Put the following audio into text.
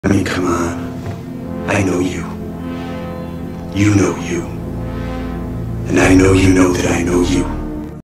I mean, come on. I know you. You know you. And I know you know that I know you.